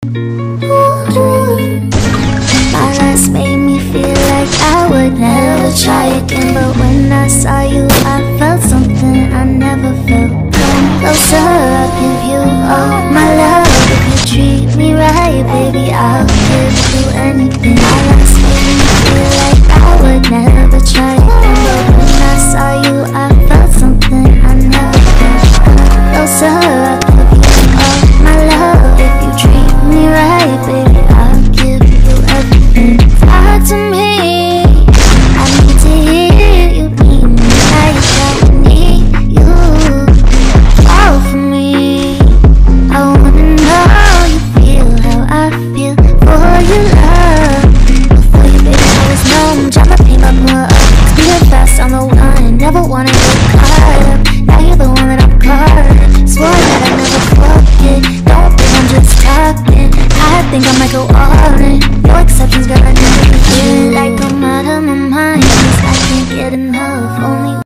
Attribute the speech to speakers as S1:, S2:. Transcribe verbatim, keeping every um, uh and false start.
S1: My last made me feel like I would never try again, but when I saw you, I felt something I never felt. Come closer, I'll give you all my love. If you treat me right, baby, I'll give you anything. My last made me feel like I would never try again, but when I saw you, I felt something I never felt. Come closer, I'll give you all my love. If you treat me right, baby, I'll give you everything. Talk to me, I need to hear you need me like I need you. Fall for me, I wanna know you feel how I feel for your love. Before you, baby, I was numb, drop my pain, my blood up. Speeding fast on the line, never wanna get caught up. Now you're the one that I'm caught. Swore that I'd never forget, don't think I'm just talking. I think I might go all in, no exceptions, girl, I never feel like I'm out of my mind, 'cause I can't get enough, only